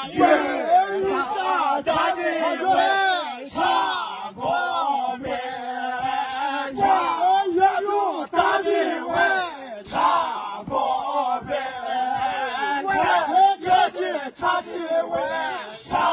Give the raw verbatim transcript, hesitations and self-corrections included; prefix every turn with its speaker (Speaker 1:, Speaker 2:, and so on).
Speaker 1: 云上家的为啥国民？我也有大的为啥国民？我这起插旗为啥？